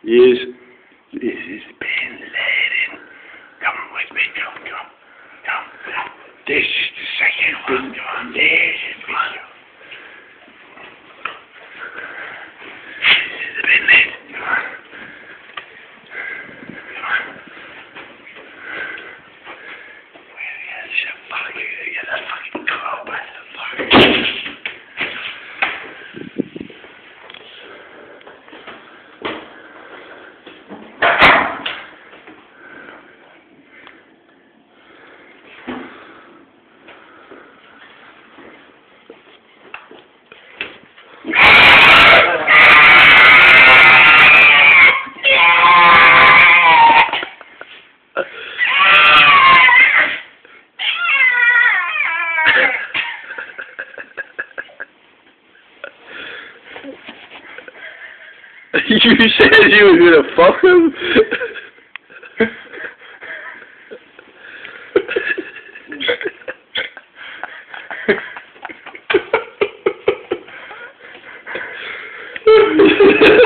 Yes. This is Ben Liden. Come with me, come. This is the second one. Come on, there's the video. This is Ben Liden. Come on. Where is the fucking, get that fucking car by the fuck. You said you were gonna fuck him? Ha ha ha.